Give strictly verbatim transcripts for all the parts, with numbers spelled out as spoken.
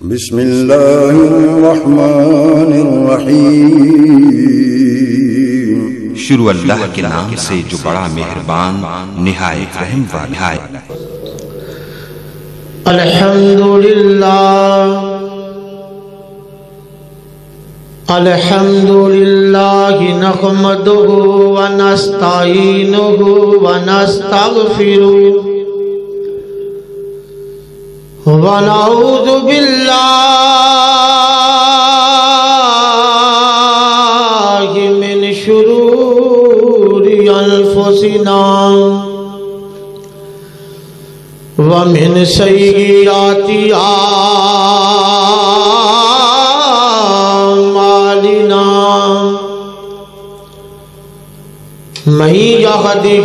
بسم اللہ الرحمن الرحیم۔ شروع اللہ کے نام سے جو بڑا مہربان نہایت رحم والا ہے۔ الحمدللہ الحمدللہ نحمدہ ونستعینہ ونستغفرہ ونعوذ باللہ من شرور انفسنا ومن سیئات اعمالنا من یہدہ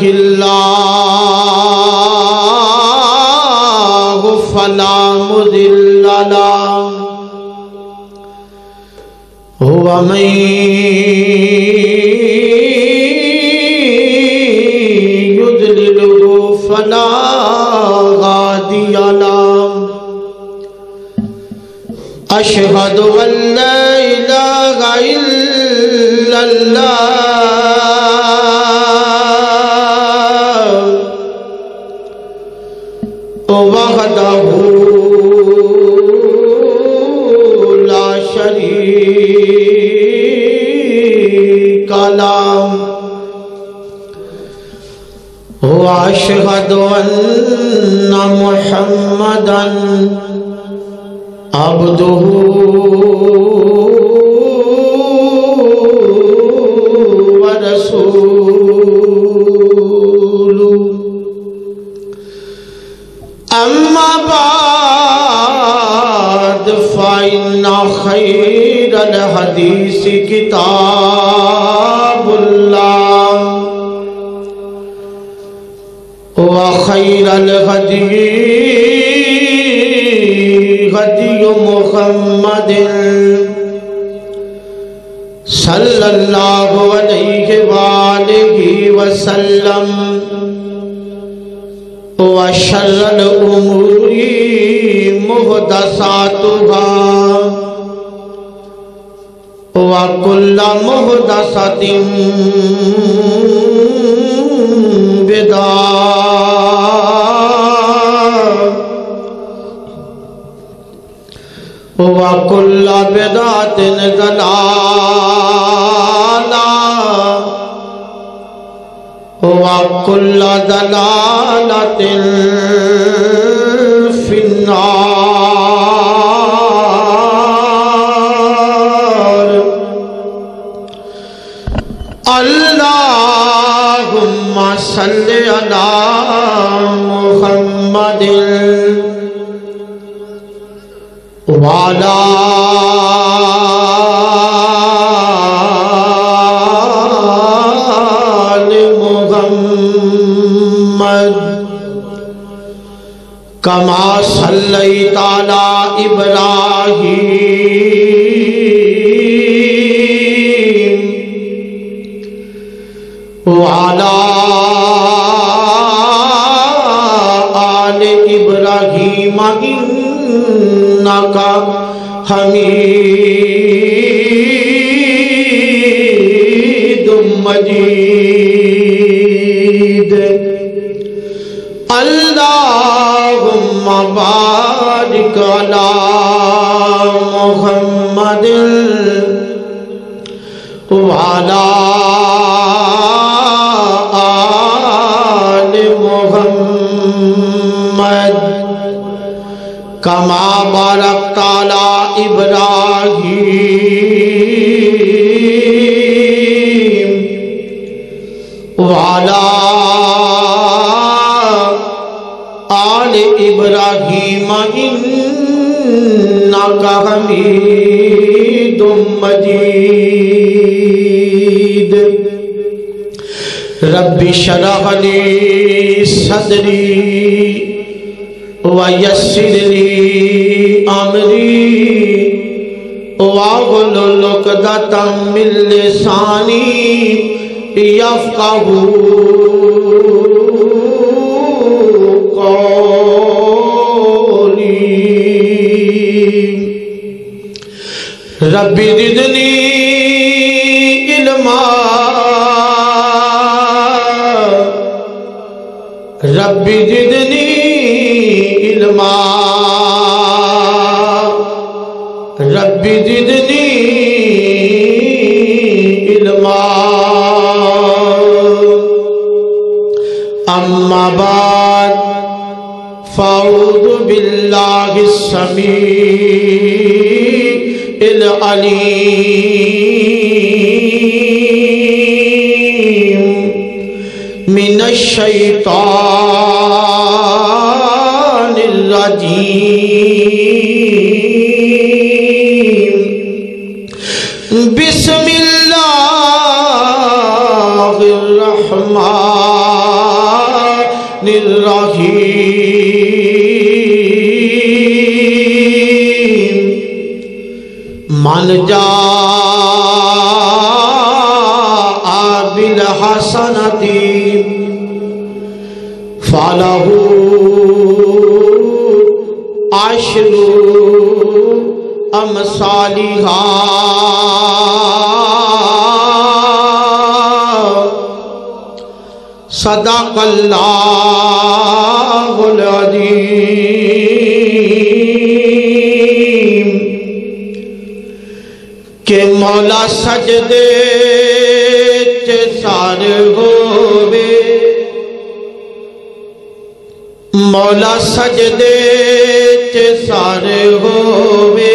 اللہ فلا مضل له ومن يضلل فلا هادي له أشهد أن لا إله إلا الله وحده لا شريك له وأشهد أن محمدا عبده ورسوله أما بعد فإن خير الحديث كتاب الله وخير الهدي هدي محمد صلى الله عليه وآله وسلم وشر الأمور محدثاتها وكل محدثة بدعة وكل بدعة ضلالة وكل ضلالة في النار اللهم صل على محمد وعلى آل محمد كما صليت على إبراهيم وعلى آل إبراهيم إنك حميد مجيد اللهم بارك على محمد وعلى آل محمد كما باركت على إبراهيم وعلى آل إبراهيم إنك حميد مجيد رب اشرح لي صدري ويسر لي أمري واحلل عقدة من لساني يفقهوا قولي ربی زدنی علما ربی زدنی علما ربی زدنی علما اما بعد فاعوذ باللہ السمیع العلیم من الشیطان الرجیم بسم اللہ الرحمن الرحیم من جاء بالحسنۃ فلہ عشر امثالہا صدق اللہ العظیم کہ مولا سجدے تے سار ہووے مولا سجدے تے سار ہووے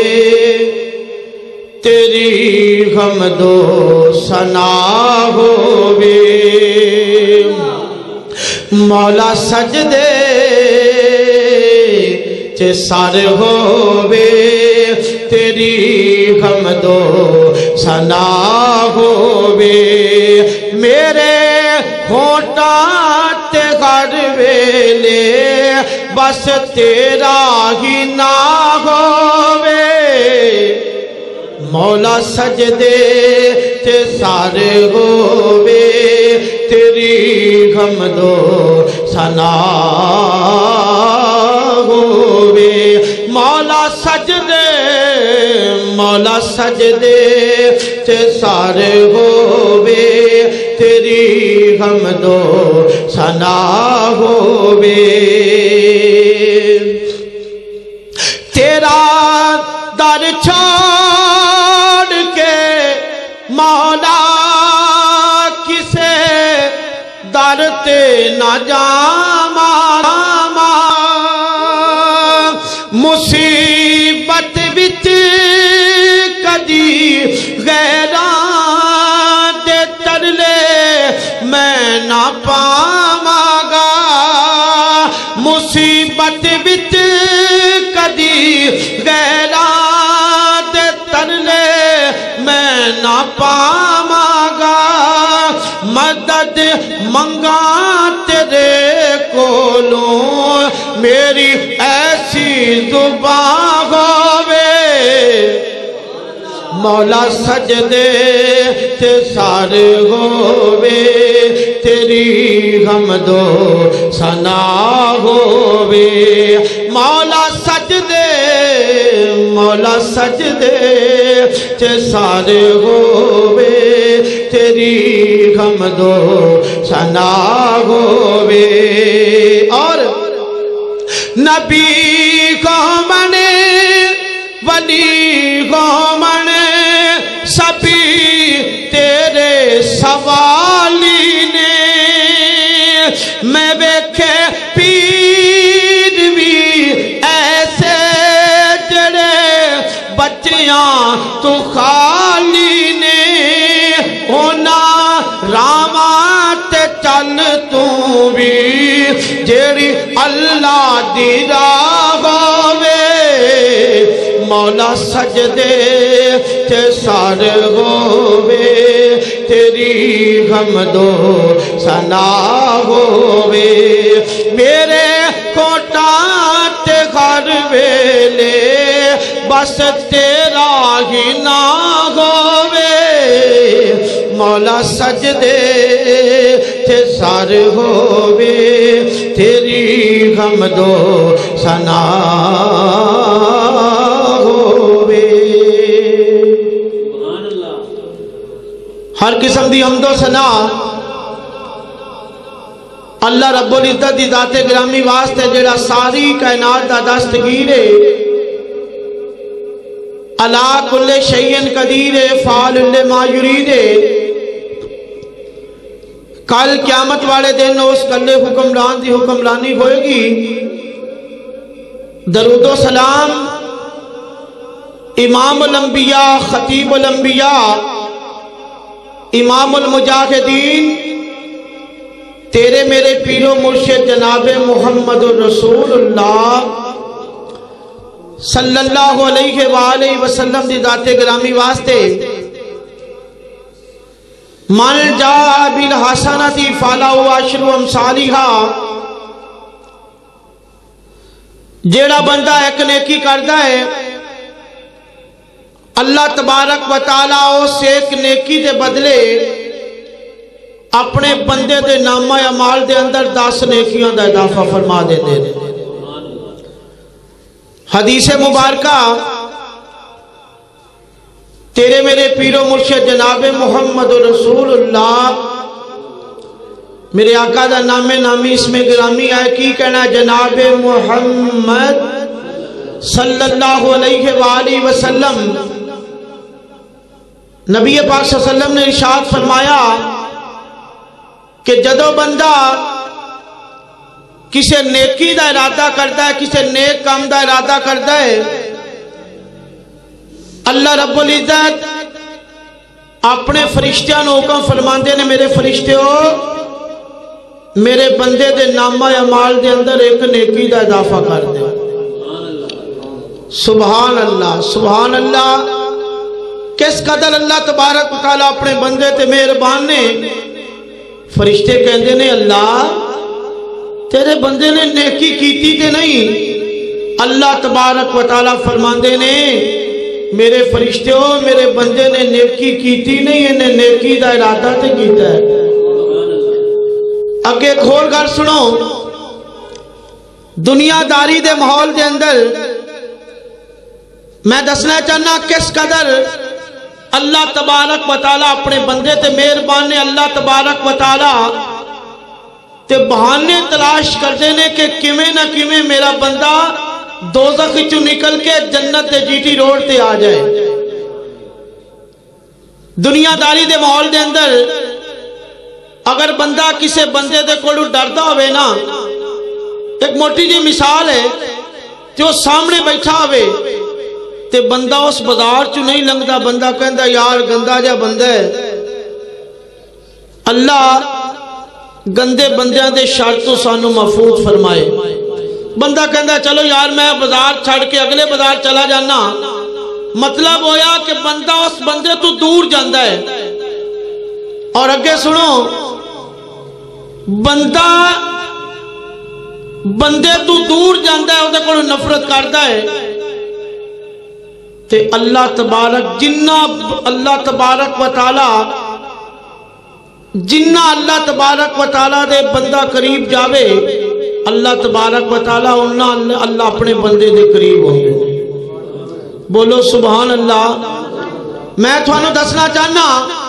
تیری حمد و ثنا ہووے مولا سجدے تے سار ہووے تیری حمد و ثنا ہووے میرے ہونٹاں تے ہر ویلے بس تیرا ہی نا ہووے مولا سجدے تے سارے ہووے تیری حمد و ثنا ہووے مولا سجدے مولا سجدے تے سارے ہووے تیری حمد و ثنا ہووے تیرا در چھوڑ کے مولا کسے در تے نہ جاواں مصیبت وچ کدی غیراں دے ترلے میں نہ پاواں گا مصیبت وچ کدی غیراں دے ترلے میں نہ پاواں گا مدد منگا تیرے کولوں میری ایسی زبان ہووے مولا سجدے تے سارے ہووے تیری حمد و ثنا ہووے مولا سجدے مولا سجدے تے سارے ہووے تیری حمد و ثنا ہووے اور نبی کو منے ولی کو منے سبھی تیرے سوالی نے میں بیکھے پیر بھی ایسے جڑے بچیاں تو خالی نے ہونا راواں تے چل تو بھی جیڑی اللہ دی راہ ہووے مولا سجدے تے سار ہووے تیری حمد و ثنا ہووے میرے کوٹاں تے ہر ویلے بس تیرا ہی نا ہووے مولا سجدے تے سار ہووے تیری حمد و ثنا ہووے ہر قسم دی حمد و ثنا اللہ رب العزت دی ذات گرامی واسطے جڑا ساری کائنات دا دستگیر ہے، علا کل شیء قدیر ہے، فعال لما یرید ہے۔ کل قیامت والے دن اس کلے حکمران دی حکمرانی ہوئے گی۔ درود و سلام امام الانبیاء، خطیب الانبیاء، امام المجاہدین، تیرے میرے پیر و مرشد جناب محمد الرسول اللہ صلی اللہ علیہ وآلہ وسلم دی ذات گرامی واسطے من جاء بالحسنۃ فلہ عشر امثالھا، جیڑا بندہ ایک نیکی کردا ہے اللہ تبارک و تعالیٰ اس ایک نیکی دے بدلے اپنے بندے دے نامہ اعمال دے اندر دس نیکیاں دا اضافہ فرما دے دے حدیث مبارکہ تیرے میرے پیر و مرشد جناب محمد رسول اللہ، میرے آقا دا نام نامی اس میں گرامی ہے، کی کہنا جناب محمد صلی اللہ علیہ وآلہ وسلم، نبی پاک صلی اللہ علیہ وسلم نے ارشاد فرمایا کہ جدو بندہ کسی نیکی دا ارادہ کرتا ہے، کسی نیک کام دا ارادہ کرتا ہے، اللہ رب العزت اپنے فرشتیاں نو حکم فرماندے نے، میرے فرشتے ہو میرے بندے دے نامہ اعمال دے اندر ایک نیکی دا اضافہ کر دے۔ سبحان اللہ، سبحان اللہ، کس قدر اللہ تبارک و تعالیٰ اپنے بندے تے مہربان نے۔ فرشتے کہندے نے اللہ تیرے بندے نے نیکی کیتی تے نہیں، اللہ تبارک و تعالیٰ فرماندے نے میرے فرشتے ہو میرے بندے نے نیکی کیتی نہیں، انہیں نیکی دا ارادہ تے کیتا ہے۔ اگے کھول کر سنو، دنیا داری دے ماحول دے اندر میں دسنا چاہنا کس قدر اللہ تبارک و تعالیٰ اپنے بندے تے مہربان نے۔ اللہ تبارک و تعالیٰ تے بہانے تلاش کرتے نے کہ کیویں نہ کیویں میرا بندہ دوزخ چوں نکل کے جنت دے جی ٹی روڈ تے آ جائے۔ دنیا داری دے ماحول دے اندر اگر بندہ کسے بندے دے کولوں ڈردا ہوئے نا، ایک موٹی جی مثال ہے کہ وہ سامنے بیٹھا ہوئے تے بندہ اس بازار چوں نہیں لنگدا، بندہ کہندا یار گندا جا بندہ ہے۔ اللہ گندے بندیاں دے شر تو سانو محفوظ فرمائے۔ بندہ کہندا چلو یار میں بازار چھڑ کے اگلے بازار چلا جانا، مطلب ہویا کہ بندہ اس بندے تو دور جاندا ہے۔ اور اگے سنو، بندہ بندے تو دور جاندا ہے، اودے کولوں نفرت کردا ہے، تے اللہ تبارک جنہ اللہ تبارک و تعالی جنہ اللہ تبارک و تعالی دے بندہ قریب جاوے، اللہ تبارک و تعالی انہاں اللہ اپنے بندے دے قریب ہوں گے۔ بولو سبحان اللہ۔ میں تھانوں دسنا چاہنا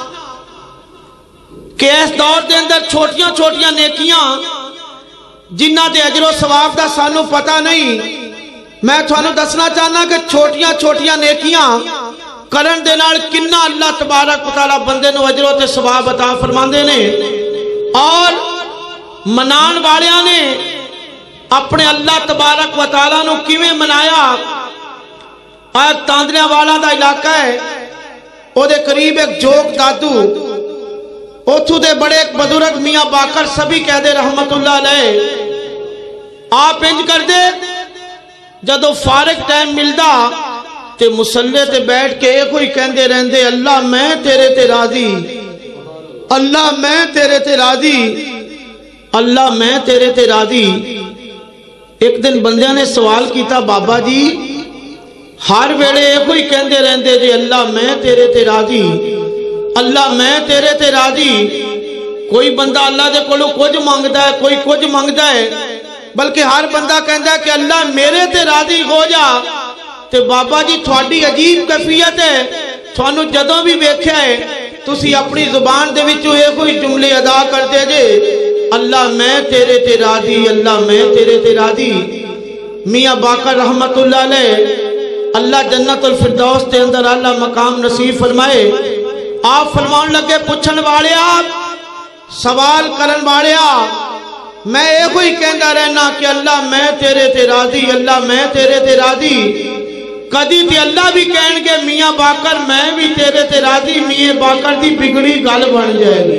کہ اس دور دے اندر چھوٹیاں چھوٹیاں نیکیاں جنہ دے اجر و ثواب دا سانو پتہ نہیں، میں تھانوں دسنا چاہنا کہ چھوٹیاں چھوٹیاں نیکیاں کرن دے نال کنہ اللہ تبارک و تعالی بندے نو اجر و ثواب عطا فرماندے نے۔ اور منان والیاں نے اپنے اللہ تبارک و تعالی نو کیویں منایا۔ آج تاندریاں والا دا علاقہ ہے، او دے قریب ایک جوک دادو، اوتھو دے بڑے ایک بزرگ میاں باقر سبھی کہہ دے رحمت اللہ علیہ، آپ انج کر دے جدو فارغ ٹائم ملدا تے مسلح تے بیٹھ کے ایک ہوئی کہندے رہندے اللہ میں تیرے تے راضی، اللہ میں تیرے تے راضی، اللہ میں تیرے تے راضی۔ ایک دن بندیاں نے سوال کیتا بابا جی ہر ویلے ایک ہوئی کہندے رہندے جی اللہ میں تیرے تے راضی، اللہ میں تیرے تے راضی، کوئی بندہ اللہ دے کولوں کچھ مانگدا ہے، کوئی کچھ مانگدا ہے، بلکہ ہر بندہ کہندا ہے کہ اللہ میرے تے راضی ہو جا۔ تے بابا جی تھوڑی عجیب کیفیت ہے، تھانوں جدوں بھی ویکھیا ہے तुसी अपनी जुबान दे विचों ये कोई जुमले अदा करते जे, अल्लाह मैं तेरे ते राजी, अल्लाह मैं तेरे ते राजी। मियाँ बाकर रहमतुल्लाह अलैह अल्लाह जन्नतुल फिरदौस के अंदर अल्लाह मकाम नसीब फरमाए। आप फरमान लगे पुछन वाले आप सवाल करन वाले मैं ये कोई कहता रहना कि अल्लाह मैं तेरे ते राजी, अल्लाह मैं तेरे ते राजी। कदी ते अल्लाह भी कहेंगे मियाँ बाकर मैं भी तेरे ते राजी, मियाँ बाकर दी बिगड़ी गल बन जाएगी।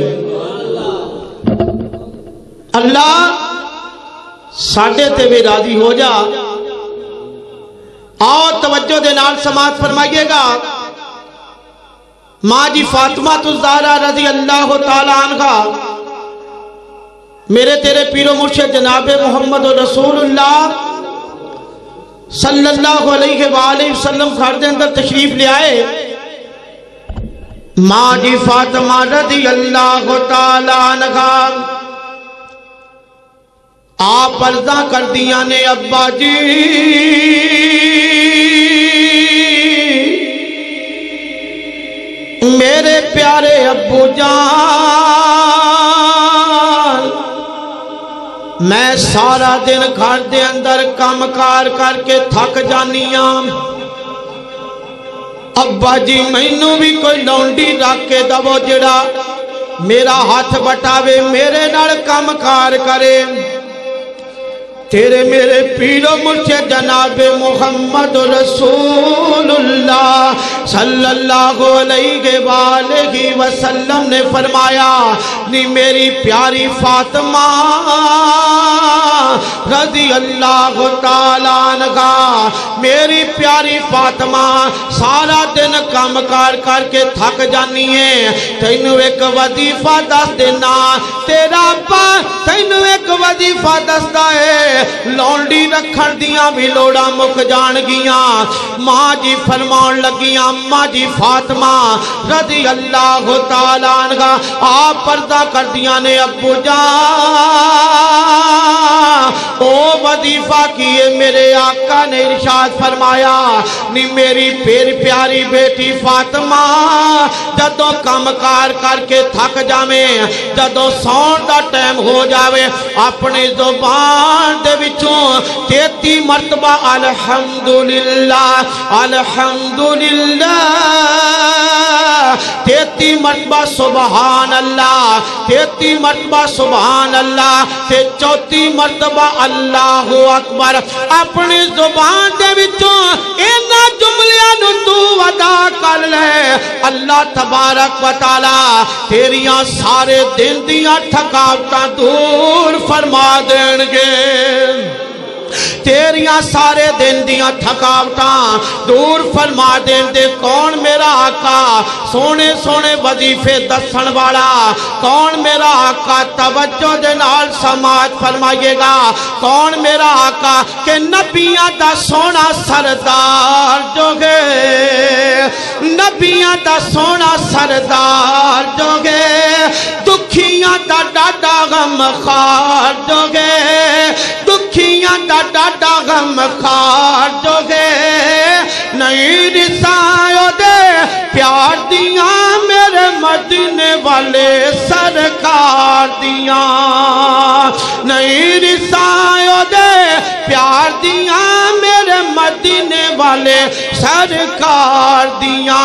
अल्लाह साडे ते भी राजी हो जा। आओ तवज्जो दे नाल समाअत फरमाइएगा। माँ जी फातिमा तुज़ारा रज़ी अल्लाह ताला अन्हा मेरे तेरे पीरो मुर्शिद जनाबे मोहम्मद रसूलुल्लाह सल्लल्लाहु अलैहि वसल्लम घर के अंदर तशरीफ ले आए। माँ जी फातिमा रज़ी अल्लाह ताला अन्हा आप अर्ज़ा कर दिया ने अब्बा जी मेरे प्यारे अब्बू जान मैं सारा दिन घर दे अंदर काम कार करके थक जानी हाँ। अब्बा जी मैनू भी कोई लौंडी रख के दवो जिहड़ा मेरा हाथ बटावे मेरे नाल काम कार करे। तेरे मेरे पीरो मुर्शिद जनाबे मोहम्मद रसूलुल्लाह सल्लल्लाहु अलैहि वसल्लम ने फरमाया नी मेरी प्यारी फातिमा रज़ी अल्लाह ताला अन्हा मेरी प्यारी फातिमा सारा दिन काम कार करके थक जानी है। तैनू एक वजीफा दस देना तेरा अब्बा तैनू एक वजीफा दसदा है लौंडी रखण दियां भी लोड़ा मुक जान गिया। माँ जी फरमान लगी अम्मा जी फातिमा रज़ी अल्लाह ताला अन्हा आप पर्दा कर दिया ने अब्बू जान ओ वजीफा किए मेरे आका ने इरशाद फरमाया नी मेरी फिर प्यारी बेटी फातिमा जदों काम कार करके थक जावे जदों सौण दा टाइम हो जावे अपनी जुबान दे विचों तेती मरतबा अल्हम्दुलिल्लाह अल्हम्दुलिल्लाह तेती मरतबा सुबहान अल्लाह तेती मरतबा सुबहान अल्लाह ते चौथी मरतबा अल्लाहु अकबर अपनी जुबान दे विचों इन्हां जुमलियां नूं तू अदा कर ले। अल्लाह तबारक व तआला तेरियां सारे दिन दियां थकावटां दूर फरमा देणगे तेरियां सारे दिन दियां थकावटां दूर फरमा देन दे। कौन मेरा आका सोने सोने वजीफे दसन वाला कौन मेरा आका तवज्जो दे नाल समाअत फरमाइएगा। कौन मेरा आका के नबियां दा सोना सरदार जोगे नबियां दा सोना सरदार जोगे दुखियां दा डाडा गम खार जोगे दुखियां दा डाडा गम खार जोगे नहीं रिसायो दे प्यार दिया मेरे मदीने वाले सरकार दिया नहीं रिसायो दे प्यार दिया मेरे मदीने वाले सरकार दिया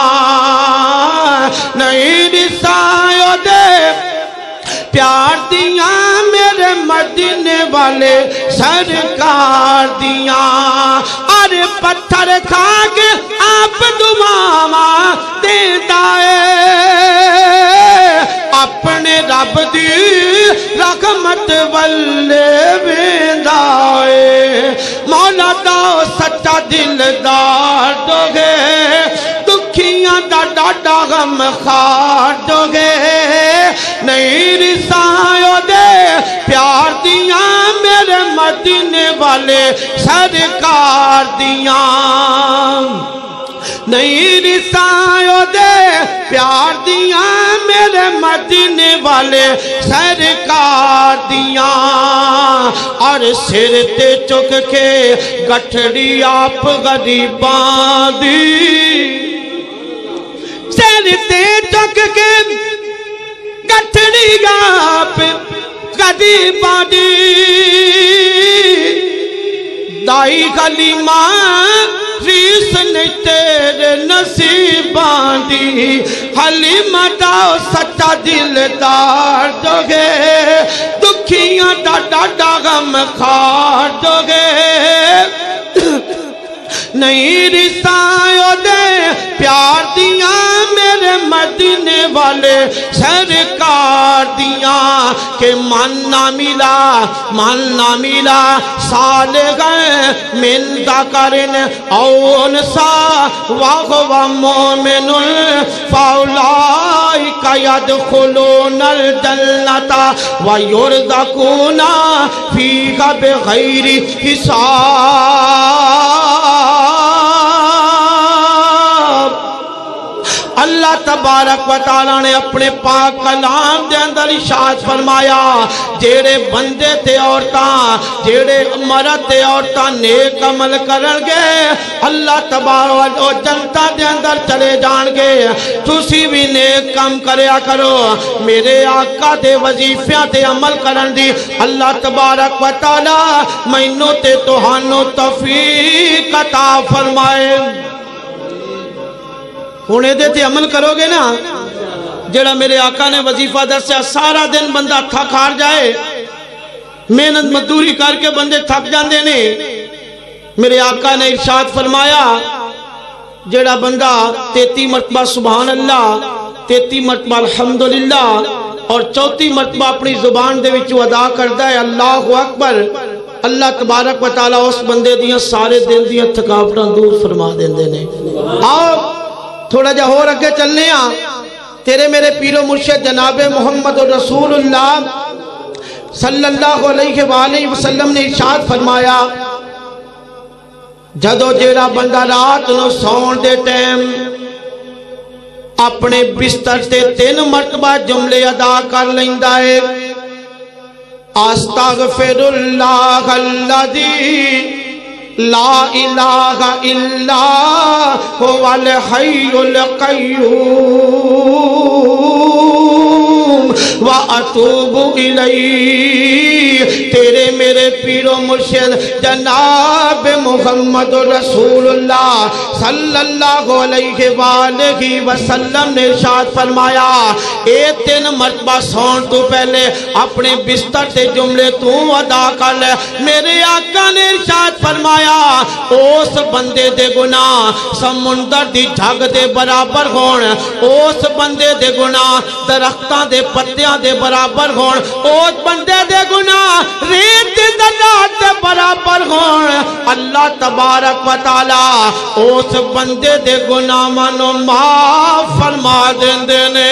नहीं रिसायो दे प्यार दिया मेरे मदीने वाले सरकार दिया। अरे पत्थर खा के आप दुआवा देता है अपने रब दी रहमत वल्ले वेंदा है। मौला दा सच्चा दिलदार दोगे दुखियां दा डाडा गम खार दोगे नहीं रिसायो दे प्यार दिया मेरे मदीने वाले सरकार दिया नहीं रिसायो दे प्यार दिया मेरे मदीने वाले सरकार दिया। और सिर ते चुक के गठड़ी आप गरीबां दी سر تے چک کے گٹھڑی گاپ کدی باڈی دائی گلی ماں ریس نے تیرے نصیبان دی حلیمہ دا سچا دلدار دو گے دکھیاں دا ڈاڈا غم خار دو گے نہیں رسائیو دے پیار دیاں میرے مدینے والے سرکار دیاں کہ من نہ ملا من نہ ملا سال گئے من ذکرن او انسا وَهُوَ مُؤْمِنٌ فَأُولَئِكَ يَدْخُلُونَ الْجَنَّةَ وَيُرْزَقُونَ فِيهَا بِغَيْرِ حساب۔ اللہ تبارک و تعالیٰ نے اپنے پاک کلام دے اندر ارشاد فرمایا جیڑے بندے تے عورتاں جیڑے مرد تے عورتاں نیک عمل کرن گے اللہ تبارک و جنتا دے اندر چلے جان گے۔ تسی بھی نیک کام کریا کرو میرے آقا دے وظیفیاں تے عمل کرن دی اللہ تبارک و تعالیٰ مینوں تے تہانوں توفیق عطا فرمائے۔ ہونے دے تے عمل کرو گے نا جڑا میرے آقا نے وظیفہ دسیا سارا دن بندہ تھک ہار جائے محنت مزدوری کر کے بندے تھک جاندے نے میرے آقا نے ارشاد فرمایا جڑا بندہ تیتی مرتبہ سبحان اللہ تیتی مرتبہ الحمدللہ اور چوتھی مرتبہ اپنی زبان دے وچوں ادا کردا ہے اللہ اکبر اللہ تبارک و تعالیٰ اس بندے دیاں سارے دن دیاں تھکاوٹاں دور فرما دیندے نے۔ آؤ تھوڑا جا ہو رکھے چلنے ہاں تیرے میرے پیر و مرشد جناب محمد رسول اللہ صلی اللہ علیہ وآلہ وسلم نے ارشاد فرمایا جدو جیڑا بندہ رات نو سون دے ٹیم اپنے بستر تے تین مرتبہ جملے ادا کر لیندہ ہے استغفر اللہ الذی لا الہ الا هو الحی القیوم وَأَتُوبُ إِلَيْهِ تیرے میرے پیر و مرشد جناب محمد رسول اللہ صلی اللہ علیہ وآلہ وسلم نے ارشاد فرمایا اے تین مرتبہ سون تو پہلے اپنے بستر سے جملے تو ادا کر لے میرے آقا نے ارشاد فرمایا اس بندے دے گناہ سمندر دی جھگ دے برابر ہون اس بندے دے گناہ درختاں دے پتیاں دے برابر ہون اس بندے دے گناہ ریت دے درات دے برابر ہون اللہ تبارک و تعالی اس بندے دے گناہ منو معاف فرما دیندے نے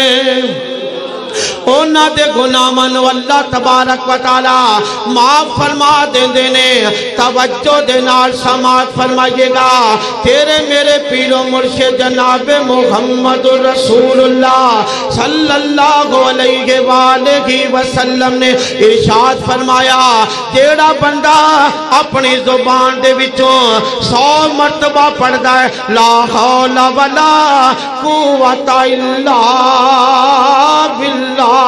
اونا دے گناہ منو اللہ تبارک و تعالی معاف فرما دیندے نے توجہ دے نال سماعت فرمائیے گا تیرے میرے پیر و مرشد جناب محمد رسول اللہ صلی اللہ علیہ وآلہ وسلم نے ارشاد فرمایا جیڑا بندہ اپنی زبان دے وچوں سو مرتبہ پڑھدا ہے لا حول ولا قوت الا باللہ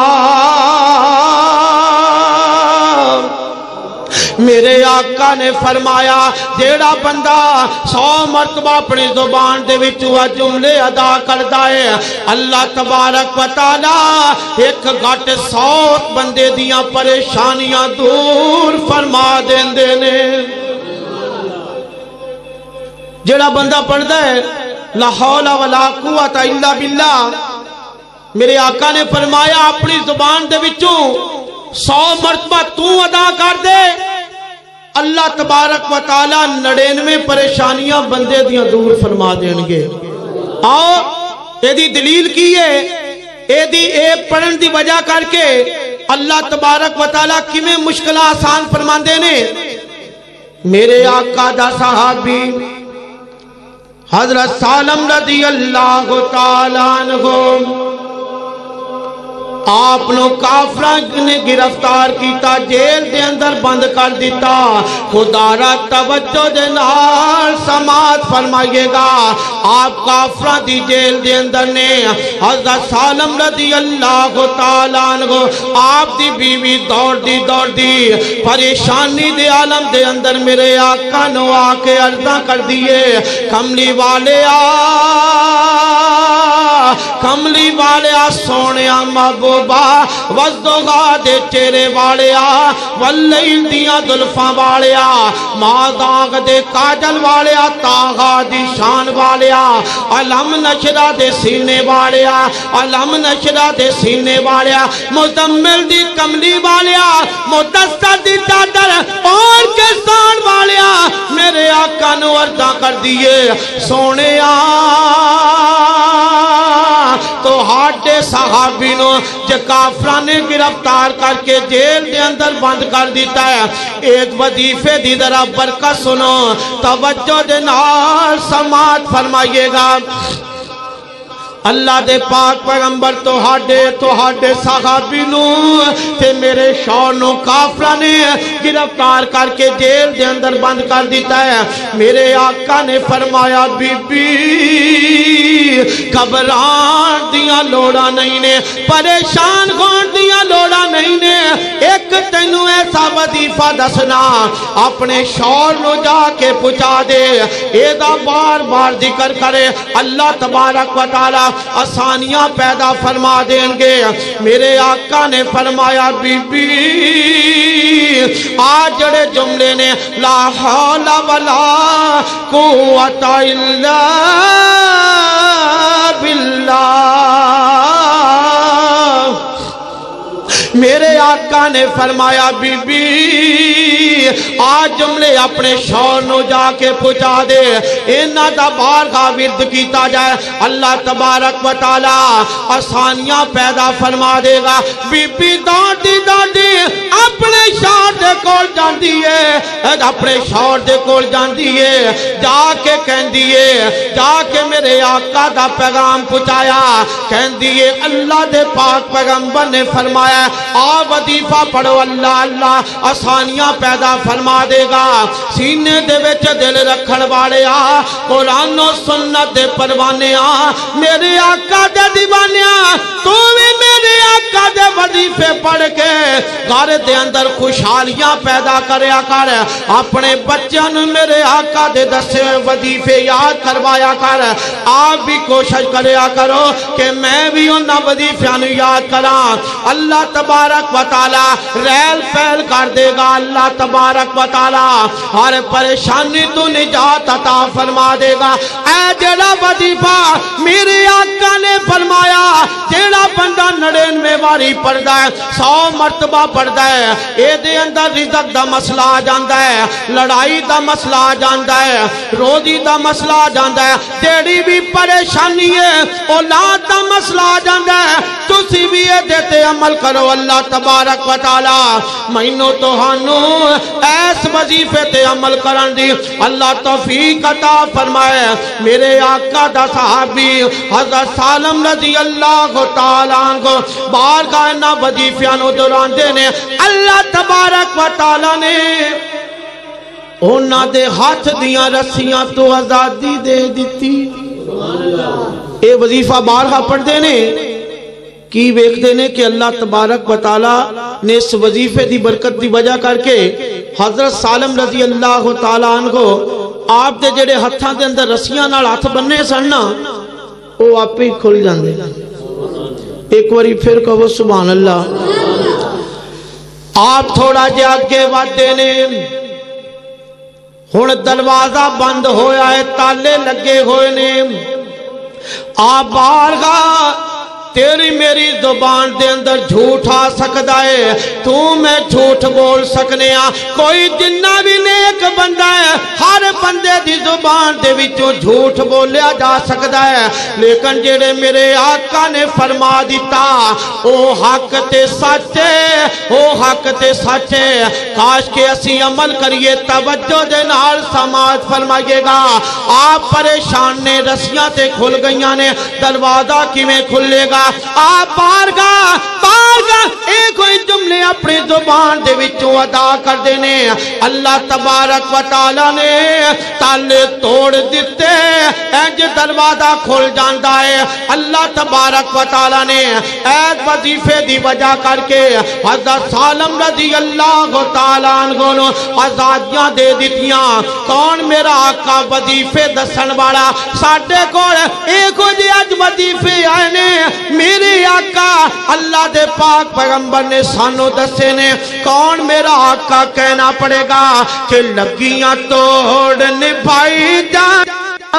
میرے آقا نے فرمایا جیڑا بندہ سو مرتبہ اپنی زبان دے وچوں جملے ادا کردا ہے اللہ تبارک و تعالی ایک گھٹ سوت بندے دیاں پریشانیاں دور فرما دیندے نے جیڑا بندہ پڑھدا ہے لا حول ولا قوت الا باللہ میرے آقا نے فرمایا اپنی زبان دے وچوں سو مرتبہ تو ادا کر دے اللہ تبارک و تعالی نڑینوے پریشانیاں بندے دیاں دور فرما دیں گے آؤ اے دی دلیل کی ہے اے دی اے پڑھن دی وجہ کر کے اللہ تبارک و تعالی کیویں مشکل آسان فرما دے نے میرے آقا دا صحابی حضرت سالم رضی اللہ تعالیٰ عنہ آپ نو کافر نے گرفتار کیتا جیل دے اندر بند کر دیتا خدا را توجہ دے نال سماعت فرمائیے گا آپ کافر دی جیل دے اندر نے حضرت سالم رضی اللہ تعالیٰ عنہ آپ دی بیوی دوڑ دی دوڑ دی پریشانی دے عالم دے اندر میرے آقا نو آکے عرضہ کر دیئے کملی والے آ کملی والے آ سونے آ محبوبہ وزدوغا دے چہرے والے آ واللیل دیاں دلفاں والے آ ماداغ دے کاجل والے آ تاغا دی شان والے آ علم نشرہ دے سینے والے آ علم نشرہ دے سینے والے آ مزمل دی کملی والے آ مدستر دی چادر اور کے سان والے آ میرے آقا نو عرضہ کر دیئے سونے آ تو ہاٹے صحابی نو جو کافران نے گرفتار کر کے جیل دے اندر بند کر دیتا ہے ایک وظیفے دی ذرا برکت سنو توجہ دے نال سماعت فرمائیے گا اللہ دے پاک پیغمبر تو ہاڈے تو ہاڈے صحابی نو تے میرے شوہر نو کافرہ نے گرفتار کر کے جیل دے اندر بند کر دیتا ہے میرے آقا نے فرمایا بی بی گھبران دیاں لوڑا نہیں نے پریشان ہون دیاں لوڑا نہیں نے ایک تینوں ایسا وظیفہ دسنا اپنے شوہر نو جا کے پہنچا دے ایدہ بار بار ذکر کرے اللہ تبارک و تعالی آسانیاں پیدا فرما دیں گے میرے آقا نے فرمایا بی بی آج جڑے جملے نے لا حول ولا قوت الا باللہ میرے آقا نے فرمایا بی بی آج جملے اپنے شوہر نو جا کے پہنچا دے انہاں دا بارگاہ ورد کیتا جائے اللہ تبارک و تعالی آسانیاں پیدا فرما دے گا بی بی داڑی داڑی اپنے شوہر دے کول جاندی ہے اپنے شوہر دے کول جاندی ہے جا کے کہندی ہے جا کے میرے آقا دا پیغام پہنچایا کہندی ہے اللہ دے پاک پیغمبر نے فرمایا آ وظیفہ پڑھو اللہ اللہ آسانیاں پیدا فرما دے گا سینے دے وچ دل رکھن والے آ قرآن و سنت دے پروانے آ میرے آقا دے دیوانے آ تو بھی میرے آقا دے وظیفے پڑھ کے گھر دے اندر خوشحالیاں پیدا کریا کر اپنے بچوں میرے آقا دے دسے وظیفے یاد کروایا کر آپ بھی کوشش کریا کرو کہ میں بھی انہاں وظیفیاں نو یاد کراں اللہ تبارک و تعالی ریل پھیل کر دے گا اللہ تبارک و تعالی ہر پریشانی تو نجات عطا فرما دے گا اے جڑا وظیفہ میرے آقا نے فرمایا جڑا بندہ نڑینوے واری پڑھدا ہے سو مرتبہ پڑھدا ہے اے دے اندر رزق دا مسئلہ آ جاندا ہے لڑائی دا مسئلہ آ جاندا ہے روزی دا مسئلہ آ جاندا ہے جیڑی بھی پریشانی ہے اولاد دا مسئلہ آ جاندا ہے تسی بھی اے دیتے عمل کرو اللہ تبارک و تعالی مینوں تہانوں ایس وظیفے تے عمل کرن دی اللہ توفیق عطا فرمائے میرے آقا دا صحابی حضرت سالم رضی اللہ تعالیٰ عنہ بارگاہ نہ وظیفیاں نو دوران دے نے اللہ تبارک و تعالیٰ نے انہاں دے ہاتھ دیاں رسیاں تو آزادی دے دیتی اے وظیفہ بارہا پڑھ دے نے کی ویکھ نے کہ اللہ تبارک و تعالی نے اس وظیفے دی برکت دی وجہ کر کے حضرت سالم رضی اللہ تعالی عنہ آپ دے جڑے ہتھاں دے اندر رسیاں نال ہاتھ بننے سننا او آپ ہی کھل جاندے ایک واری پھر کہو سبحان اللہ آپ تھوڑا جے آگے وادے نے ہن دروازہ بند ہویا ہے تالے لگے ہوئے نے آپ بارگاہ تیری میری زبان دے اندر جھوٹ آ سکتا ہے تو میں جھوٹ بول سکنے آ کوئی جنہ بھی نیک بندہ ہے ہر بندے دی زبان دے وچوں جھوٹ بولیا جا سکتا ہے لیکن جڑے میرے آقا نے فرما دیتا او حق تے سچے او حق تے سچے کاش کہ اسی عمل کریے توجہ دے نال سماعت فرمائیے گا آپ پریشان نے رسیاں تے کھل گئیاں نے دروازہ کیویں کھلے گا گا آپ بارگاہ بارگاہ ایک کوئی جملے اپنی زبان دے وچوں ادا کر دینے اللہ تبارک و تعالی نے تالے توڑ دیتے انج دروازہ کھل جاندا ہے اللہ تبارک و تعالی نے ایک وظیفے دی وجہ کر کے حضرت سالم رضی اللہ تعالی عنہ نو آزادیاں دے دتیاں کون میرا آقا وظیفے دسن والا ساڈے کول ایک جے اج وظیفے آئے نے میرے آقا اللہ دے پاک پیغمبر نے سانو دسے نے کون میرا آقا کہنا پڑے گا کہ لگیاں توڑ نبھائی جانا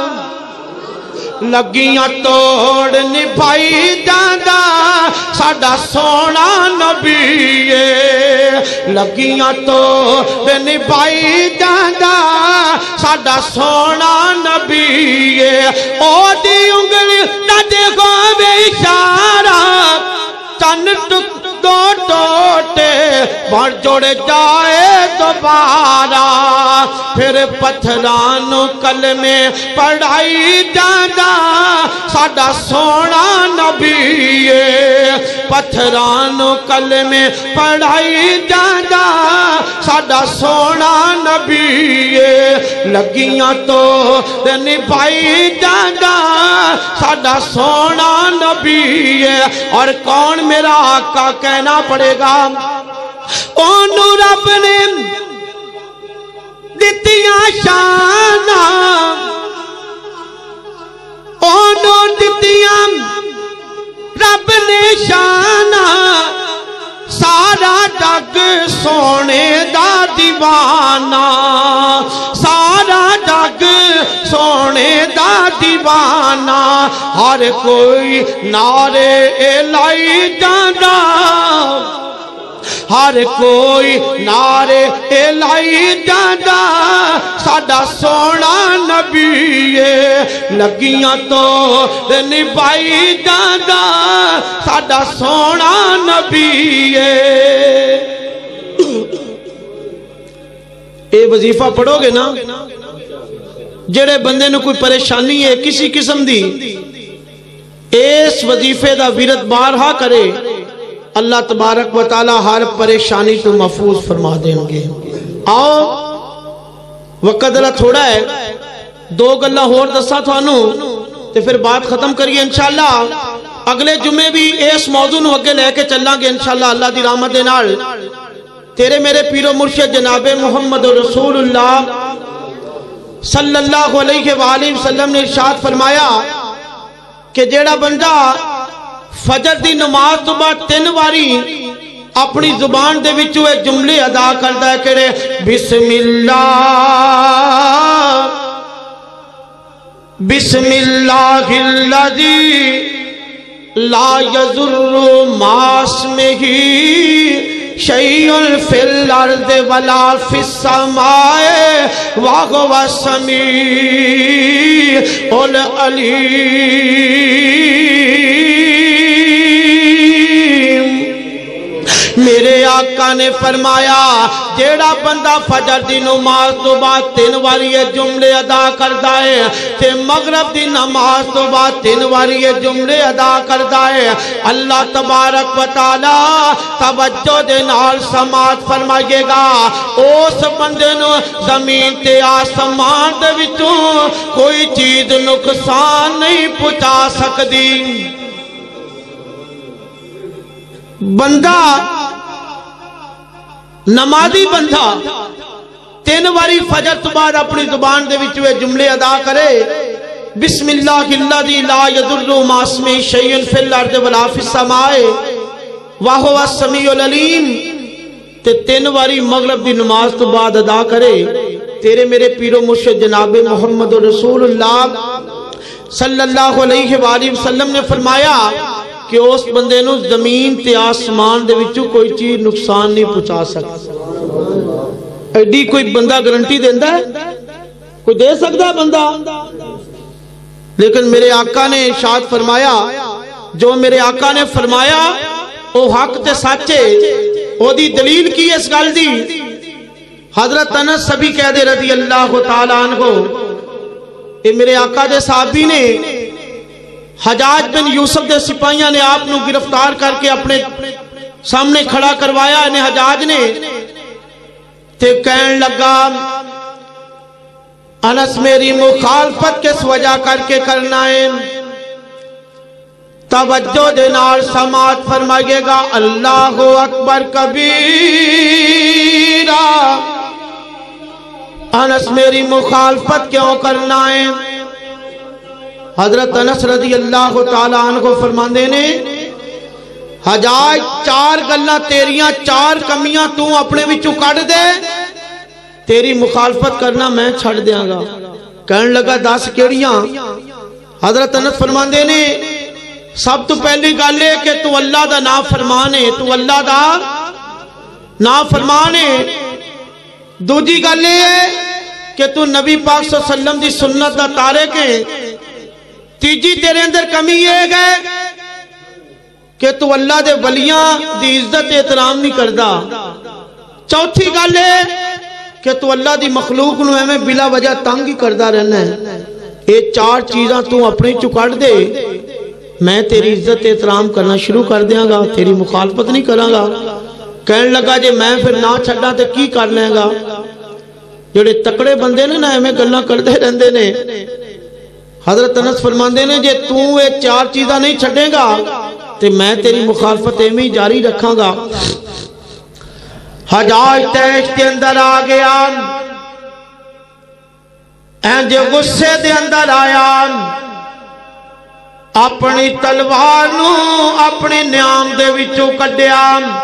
لگیاں توڑ نبھائی جانا ساڈا سونا نبی ہے لگیاں توڑ نبھائی جانا ساڈا سونا نبی ہے او دی انگلی نہ دیکھو بے اشارہ چن ٹک دو ٹوٹے بڑھ جوڑ جائے دوبارہ پھر پتھرانو کلمے پڑھائی جانا ساڈا سونا نبی ہے پتھرانو کلمے پڑھائی جانا ساڈا سونا نبی ہے لگیاں تو نبھائی جانا ساڈا سونا نبی ہے اور کون میرا آقا کہنا پڑے گا اونو رب نے دتیاں شانہ اونو دتیاں رب نے شانہ سارا جگ سونے دا دیوانہ سارا جگ سونے دا دیوانہ ہر کوئی نعرے لائی جانا ہر کوئی نعرے لائی جانا ساڈا سونا نبی ہے لگیاں تو نبھائی جانا ساڈا سونا نبی ہے اے وظیفہ پڑھو گے نا جڑے بندے نو کوئی پریشانی ہے کسی قسم دی اس وظیفے دا ورد بارہا کرے اللہ تبارک و تعالی ہر پریشانی تو محفوظ فرما دیں گے آؤ وقت اللہ تھوڑا ہے دو گلہ ہور دسا تھانو تے پھر بات ختم کریے انشاءاللہ اگلے جمعے بھی اس موضوع نو اگے لے کے چلاں گے انشاءاللہ اللہ دی رحمت دے نال تیرے میرے پیر و مرشد جناب محمد رسول اللہ صلی اللہ علیہ وآلہ وسلم نے ارشاد فرمایا کہ جیڑا بندہ فجر دی نماز تو بعد تین واری اپنی زبان دے وچوں ایک جملے ادا کردا ہے کہ بسم اللہ بسم اللہ الذی لا یضر مع اسمہ شیء فی الارض ولا فی السماء وهو السمیع العلیم میرے آقا نے فرمایا جیڑا بندہ فجر دی نماز تو بعد تین واری یہ جملے ادا کردا ہے تے مغرب دی نماز تو بعد تین واری یہ جملے ادا کردا ہے اللہ تبارک و تعالی توجہ دے نال سماعت فرمائے گا اس بندے نو زمین تے آسمان دے وچوں کوئی چیز نقصان نہیں پہنچا سکدی بندہ نمازی بندہ تین واری فجر تو بعد اپنی زبان دے وچوں جملے ادا کرے بسم اللہ الذی لا یضر مع اسمہ شیء فی الارض ولا فی السماء وهو السمیع العلیم تے تین واری مغرب دی نماز تو بعد ادا کرے تیرے میرے پیر و مرشد جناب محمد رسول اللہ صلی اللہ علیہ وآلہ وسلم نے فرمایا کہ اس بندے نو زمین تے آسمان دے وچوں کوئی چیز نقصان نہیں پہنچا سکتا ایڈی کوئی بندہ گارنٹی دیندا ہے کوئی دے سکتا ہے بندہ لیکن میرے آقا نے ارشاد فرمایا جو میرے آقا نے فرمایا وہ حق تے سچے او دی دلیل کی اس گل دی حضرت انس سبھی کہہ دے رضی اللہ تعالیٰ عنہ یہ میرے آقا دے صحابی نے حجاج بن یوسف دے سپاہیاں نے آپ نو گرفتار کر کے اپنے سامنے کھڑا کروایا انہیں حجاج نے تے کہن لگا انس میری مخالفت کس وجہ کر کے کرنا ہے؟ توجہ دے نال سماعت فرمائیے گا اللہ اکبر کبیرہ انس میری مخالفت کیوں کرنا ہے؟ حضرت انس رضی اللہ تعالیٰ عنہ کو فرماندے نے حجاج چار گلاں تیریاں چار کمیاں تو اپنے وچوں کڈ دے تیری مخالفت کرنا میں چھڑ دیاں گا۔ کہن لگا دس کیڑیاں؟ حضرت انس فرماندے نے سب تو پہلی گل ہے کہ تو اللہ دا نا فرمان ہے، تو اللہ دا نا فرمان ہے۔ دوجی گل ہے کہ تو نبی پاک صلی اللہ علیہ وسلم دی سنت دا تارک ہے۔ تیجی تیرے اندر کمی یہ گئے کہ تو اللہ دے ولیاں دی عزت احترام نہیں کردا۔ چوتھی گل ہے کہ تو اللہ دی مخلوق نو ہمیں بلا وجہ تنگ ہی کردا رہنا ہے۔ یہ چار چیزاں تو اپنے چکڑ دے میں تیری عزت احترام کرنا شروع کر دیاں گا، تیری مخالفت نہیں کراں گا۔ کہن لگا جے میں پھر نہ چھڑا تے کی کر لیں گا؟ جڑے تکڑے بندے نے نا ہمیں گلاں کردے رہندے نے۔ حضرت انس فرماندے نے جے تو یہ چار چیزاں نہیں چھڑے گا تے میں تیری مخالفت ایمی جاری رکھاں گا۔ حجاج تیش کے اندر آ گیا، اینجے غصے دے اندر آیا، اپنی تلوار نو اپنی نیام دے وچوں کڈیا،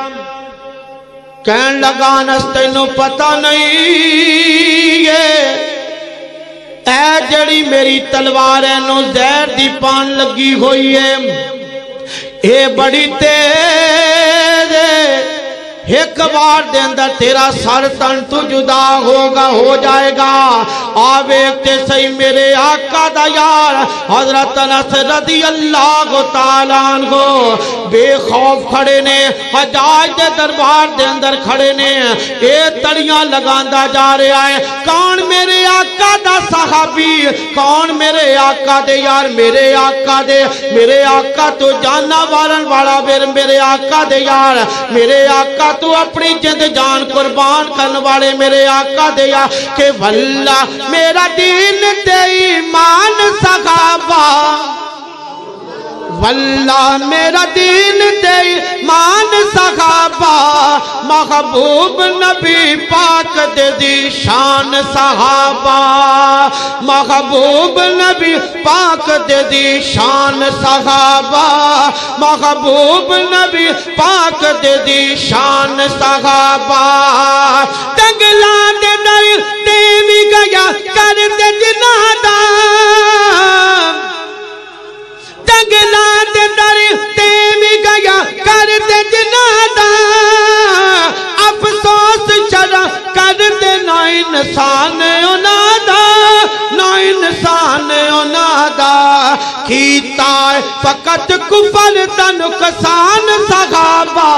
کہن لگا انس تینوں پتہ نہیں ہے اے جڑی میری تلوار ہے نو زہر دی پان لگی ہوئی ہے، اے بڑی تیز ہے، ایک بار دے اندر تیرا سر تن تو جدا ہوگا ہو جائے گا۔ آویکتے صحیح میرے آقا دا یار حضرت انس رضی اللہ تعالیٰ عنہ بے خوف کھڑے نے، حجاج دے دربار دے اندر کھڑے نے، اے تڑیاں لگاندہ جا رہا ہے۔ کون میرے آقا دا صحابی، کون میرے آقا دے یار، میرے آقا دے میرے آقا تو جانا وارن والا میرے آقا دے یار، میرے آقا تو اپنی جند جان قربان کرنے والے میرے آقا دیا کہ واللہ میرا دین تے ایمان صحابہ، واللہ میرا دین تے ایمان صحابہ، محبوب نبی پاک دے دی شان صحابہ، محبوب نبی پاک دے دی شان صحابہ، محبوب نبی پاک دے دی شان صحابہ۔ تنگلا دے در دیوی گیا کر دے جنادہ، تنگلا دے در دیوی گیا کر دے جنادہ، افسوس شرع کر دے نا انسان انادا، نا انسان انادا، کیتا فقط کفر دا نقصان صحابہ،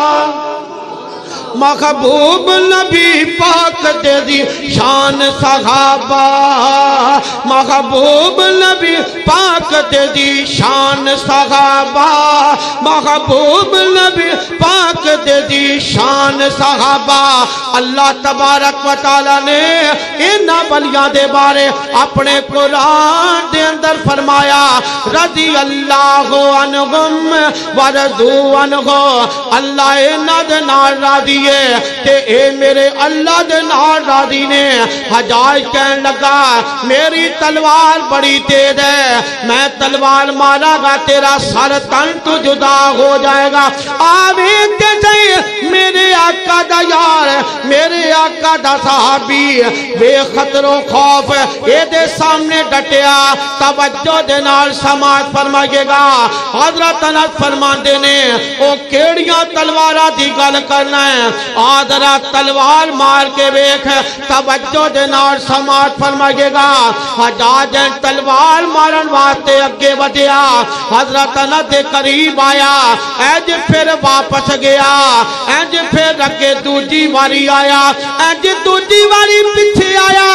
محبوب نبی پاک دے دی شان صحابہ، محبوب نبی پاک دے دی شان صحابہ، محبوب نبی پاک دے دی شان صحابہ۔ اللہ تبارک و تعالیٰ نے انہاں ولیاں دے بارے اپنے قرآن دے اندر فرمایا رضی اللہ عنہم ورضوا عنہ، اللہ انہاں دے نال راضی کہ اے میرے اللہ دے نال راضی نے۔ حجاج کہن لگا میری تلوار بڑی تیز ہے، میں تلوار مارا گا تیرا سر تن تو جدا ہو جائے گا۔ آویت سے میرے آقا دا یار، میرے آقا دا صحابی بے خطر و خوف اے دے سامنے ڈٹیا، توجہ دے نال سماعت فرمائیے گا۔ حضرت انس فرماندے نے او کیڑیاں تلوارہ دی گل کرنا ہے، آدھرا تلوار مار کے بیک توجہ دے نال سماعت فرمائیے گا۔ حجاج تلوار مارن واسطے اگے ودیا، حضرت انس دے قریب آیا، اینج پھر واپس گیا، اینج پھر اگے دوجی واری آیا، اینج دوجی واری پیچھے آیا،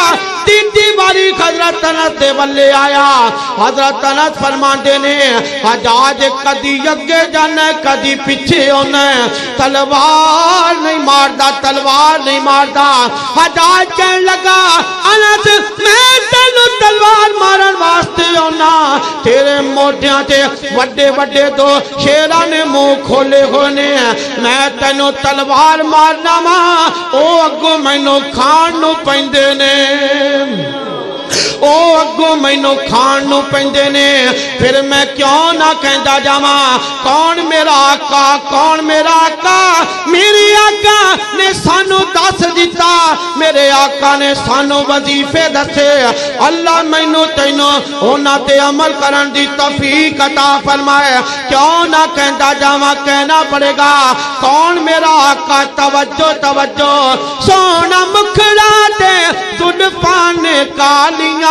تیتی باری حضرت انس دے بلے آیا حضرت انس فرماندے نے حجاج کدی اگے جانا کدی پیچھے ہونا تلوار نہیں ماردا تلوار نہیں ماردا حجاج کہنے لگا انس میں تینوں تلوار مارن واسطے ہونا تیرے موڈیاں تے وڈے وڈے دو شیراں نے منہ کھولے ہونے میں تینوں تلوار مارنا ماں او اگو مینوں کھان نو پیندے نے او اگو مینوں کھان نو پیندے نے پھر میں کیوں نہ کہندا جاواں کون میرا آقا کون میرا آقا میری آقا نے سانو دس دیتا میرے آقا نے سانو وظیفے دسے اللہ مینوں تینوں انہاں تے عمل کرن دی توفیق عطا فرمائے کیوں نہ کہندا جاواں کہنا پڑے گا کون میرا آقا توجہ توجہ سونا مکھڑا تے زلفاں نے کالیاں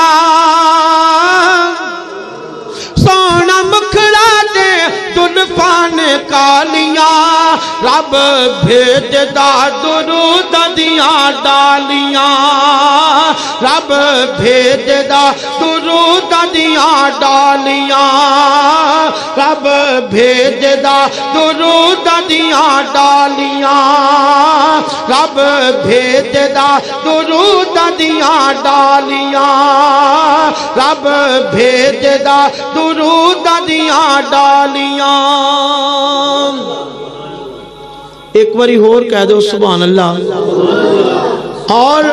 سونا مکھڑا دے زلفاں نے کالیاں رب بھیجدا درود دیاں ڈالیاں رب بھیجدا درود دیاں ڈالیاں رب بھیجدا درود دیاں ڈالیاں رب بھیجدا درود دیاں ڈالیاں رب بھیجدا درود دیاں ڈالیاں ایک باری اور کہہ دو سبحان اللہ اور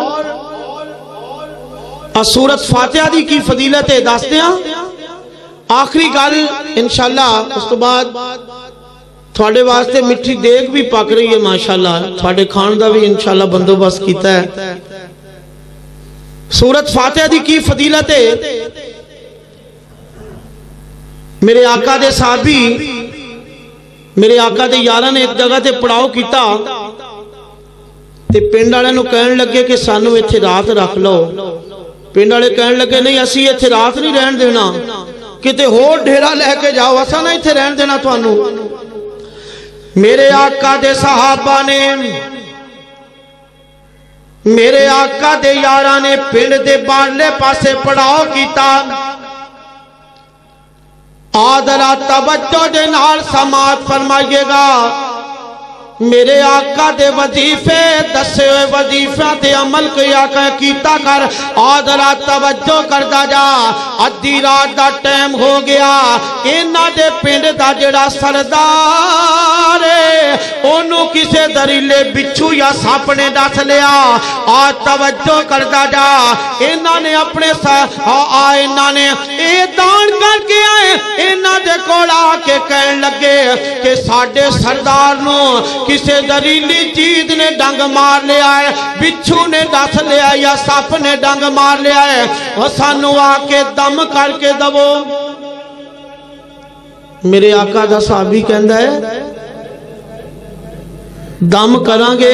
سورت فاتحہ دی کی فضیلت دس دیاں آخری گل انشاءاللہ اس تو بعد تھوڑے واسطے مٹھی دیکھ بھی پک رہی ہے ماشاءاللہ تھوڑے کھان دا بھی انشاءاللہ بندوبست کیتا ہے سورت فاتحہ دی کی فضیلت میرے آقا دے صحابی میرے آقا دے یاراں نے ایک جگہ تے پڑاؤ کیتا تے پنڈ والے نو کہن لگے کہ سانو ایتھے رات رکھ لو پنڈ والے کہن لگے نہیں اسی ایتھے رات نہیں رہن دینا کتے ہور ڈھیرا لے کے جاؤ اسا نہ ایتھے رہن دینا تھانو میرے آقا دے صحابہ نے میرے آقا دے یاراں نے پنڈ دے باہرلے پاسے پڑاؤ کیتا آدھرا توجہ دے نال سماعت فرمائیے گا میرے آقا دے وظیفے دسے ہوئے وظیفہ دے عمل کیا کیتا کر آدھرا توجہ کردہ جا ادھی رات دا ٹائم ہو گیا انہا دے پنڈ دا جڑا سردار انہوں کسے دریلے بچھو یا ساپنے ڈس لیا آج توجہ کردہ جا انہا نے اپنے آئے انہا نے اے دان کر کے آئے انہا دے کوڑا کے کہن لگے کہ ساڑھے سردار نو کسے دریلی چیز نے ڈنگ مار لیا ہے بچھو نے ڈس لیا یا ساپ نے ڈنگ مار لیا ہے حسنو آکے دم کر کے دو میرے آقا دا صحابی کہندہ ہے دم کرانگے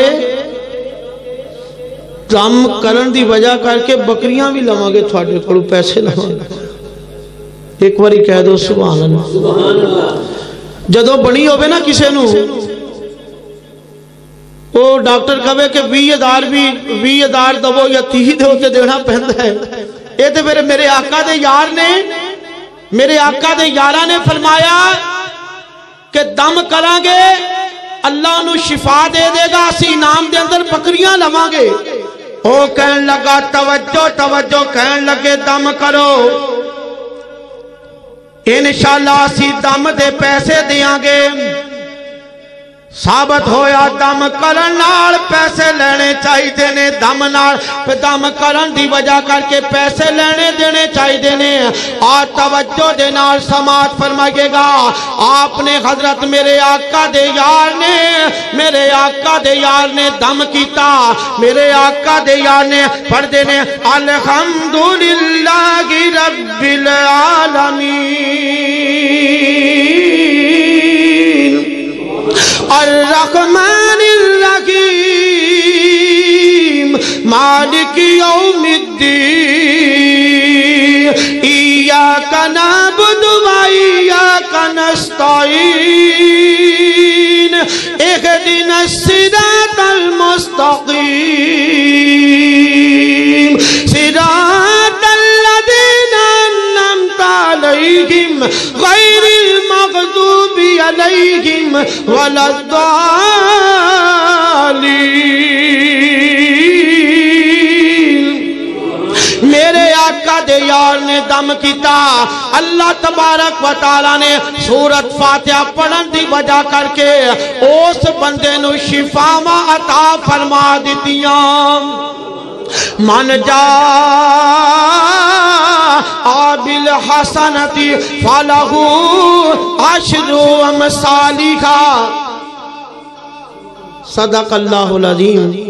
دم کرن دی وجہ کر کے بکریاں بھی لوانگے تھوڑے کڑو پیسے لوانگے ایک باری کہہ دو سبحان اللہ جدو بنی ہوئے نا کسے نو وہ ڈاکٹر کہے کہ وی ادار بھی وی ادار دو یا تیہ دے ہوتے دینا پہندا ہے اے تے میرے میرے آقا دے یار نے میرے آقا دے یارہ نے فرمایا کہ دم کرانگے اللہ نو شفا دے دے گا اسی نام دے اندر بکریاں لوانگے او کہن لگا توجہ توجہ کہن لگے دم کرو انشاءاللہ اسی دم دے پیسے دیاں گے ثابت ہویا دم کرن نال پیسے لینے چاہی دینے دم نال دم کرن دی وجہ کر کے پیسے لینے دینے چاہی دینے آج توجہ دے نال سماعت فرمائیے گا آپ نے حضرت میرے آقا دے یار نے میرے آقا دے یار نے دم کیتا میرے آقا دے یار نے پڑھ دینے الحمدللہ رب العالمین الرحمن الرحیم مالک یوم الدین ایاک نعبد و ایاک نستعین اہدنا الصراط المستقیم صراط علیہم غیر المغضوب علیہم ولا الضالین۔ میرے آقا دے یار نے دم کیتا، اللہ تبارک و تعالیٰ نے سورت فاتحہ پڑھن دی وجہ کر کے اس بندے نو شفاواں عطا فرما دتیاں۔ من جاء بالحسنۃ فلہ عشر امثالہا۔ صدق اللہ العظیم۔